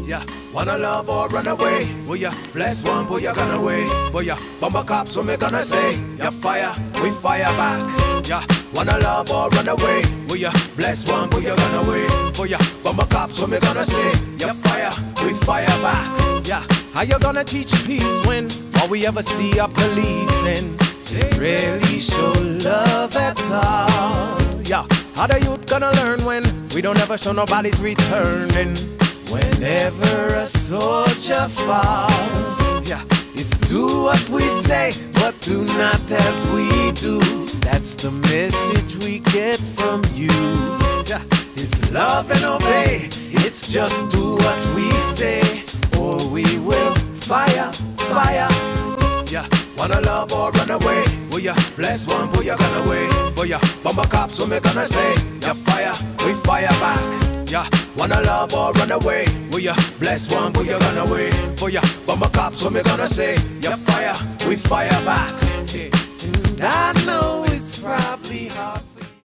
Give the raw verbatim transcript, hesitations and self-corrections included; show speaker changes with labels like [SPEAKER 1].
[SPEAKER 1] Yeah, wanna love or run away? Will ya bless one, pull your gun away? For ya bomber cops, what me gonna say? Ya fire, we fire back. Yeah, wanna love or run away? Will ya bless one, pull your gun away? For ya bomber cops, what me gonna say? Ya fire, we fire back. Yeah, how you gonna teach peace when all we ever see are policing? They really show love at all. Yeah, how the youth gonna learn when we don't ever show nobody's returning? Whenever a soldier falls, yeah, it's do what we say, but do not as we do. That's the message we get from you. Yeah, it's love and obey. It's just do what we say, or we will fire, fire. Yeah, wanna love or run away? Will ya bless one, pull your gun away? For ya bomber cops, what me gonna say? Ya fire, we fire back. Yeah, wanna love or run away? Will ya bless one, pull your gun away? For ya bomber cops, what me gonna say? Ya fire, we fire back. And I